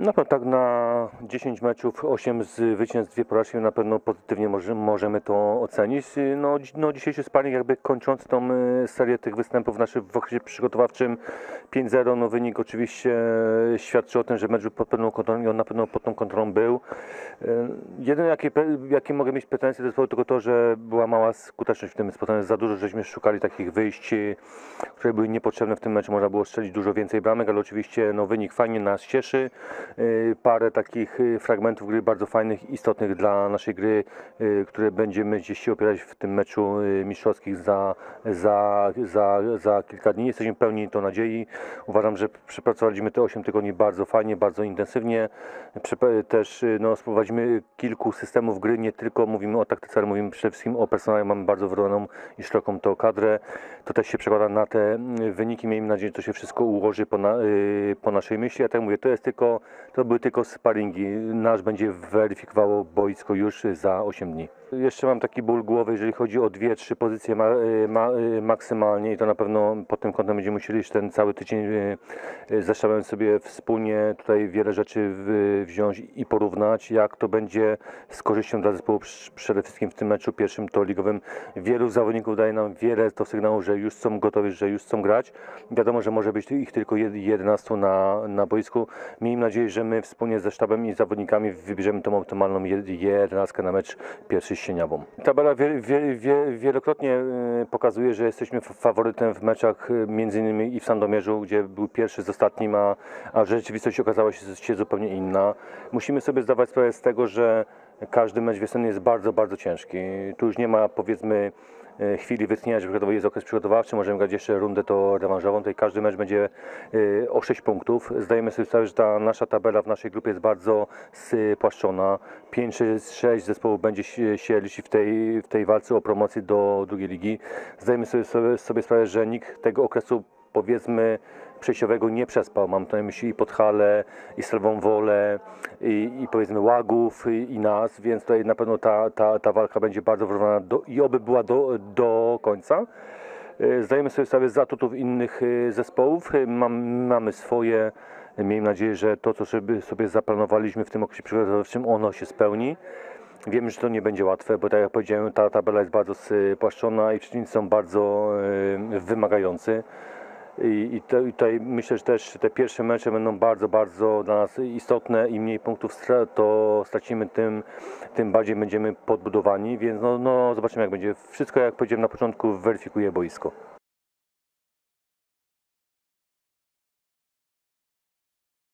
No to tak na 10 meczów, 8 zwycięstw, 2 porażki, na pewno pozytywnie możemy to ocenić. No dzisiejszy sparring jakby kończący tą serię tych występów w okresie przygotowawczym 5-0, no wynik oczywiście świadczy o tym, że mecz był pod pewną kontrolą i on na pewno pod tą kontrolą był. Jedyne jakie mogę mieć pretensje, to jest tylko to, że była mała skuteczność w tym spotkaniu. Za dużo żeśmy szukali takich wyjść, które były niepotrzebne w tym meczu. Można było strzelić dużo więcej bramek, ale oczywiście no, wynik fajnie nas cieszy. Parę takich fragmentów gry bardzo fajnych, istotnych dla naszej gry, które będziemy gdzieś się opierać w tym meczu mistrzowskich za kilka dni. Jesteśmy pełni to nadziei. Uważam, że przepracowaliśmy te 8 tygodni bardzo fajnie, bardzo intensywnie. Też no, spróbowaliśmy kilku systemów gry, nie tylko mówimy o taktyce, ale mówimy przede wszystkim o personale. Mamy bardzo wyrównioną i szeroką to kadrę. To też się przekłada na te wyniki. Miejmy nadzieję, że to się wszystko ułoży po naszej myśli. Ja tak mówię, to były tylko sparingi. Nasz będzie weryfikowało boisko już za 8 dni. Jeszcze mam taki ból głowy, jeżeli chodzi o 2-3 pozycje maksymalnie i to na pewno pod tym kątem będziemy musieli ten cały tydzień zestawiając sobie wspólnie tutaj wiele rzeczy wziąć i porównać, jak to będzie z korzyścią dla zespołu przede wszystkim w tym meczu pierwszym to ligowym. Wielu zawodników daje nam wiele to sygnałów, że już są gotowi, że już chcą grać. Wiadomo, że może być ich tylko 11 na boisku. Miejmy nadzieję, że my wspólnie ze sztabem i zawodnikami wybierzemy tą optymalną 11 na mecz pierwszy z Sieniawą. Tabela wielokrotnie pokazuje, że jesteśmy faworytem w meczach między innymi i w Sandomierzu, gdzie był pierwszy z ostatnim, a rzeczywistość okazała się zupełnie inna. Musimy sobie zdawać sprawę z tego, że każdy mecz wiosenny jest bardzo, bardzo ciężki. Tu już nie ma, powiedzmy, chwili wytchnienia, że jest okres przygotowawczy, możemy grać jeszcze rundę to rewanżową, tutaj każdy mecz będzie o 6 punktów. Zdajemy sobie sprawę, że ta nasza tabela w naszej grupie jest bardzo spłaszczona. 5-6 zespołów będzie się liczyć w tej walce o promocję do drugiej ligi. Zdajemy sobie sprawę, że nikt tego okresu, powiedzmy, przejściowego nie przespał. Mam tu na myśli i Podhale, i Stalową Wolę, i powiedzmy Łagów, i nas, więc tutaj na pewno ta walka będzie bardzo wyrównana i oby była do końca. Zdajemy sobie sprawę z atutów innych zespołów. Mamy swoje. Miejmy nadzieję, że to, co sobie zaplanowaliśmy w tym okresie przygotowawczym, ono się spełni. Wiemy, że to nie będzie łatwe, bo tak jak powiedziałem, ta tabela jest bardzo spłaszczona i przeciwnicy są bardzo wymagający. I tutaj myślę, że też te pierwsze mecze będą bardzo, bardzo dla nas istotne. Im mniej punktów to stracimy, tym bardziej będziemy podbudowani, więc no zobaczymy jak będzie. Wszystko, jak powiedziałem na początku, weryfikuje boisko.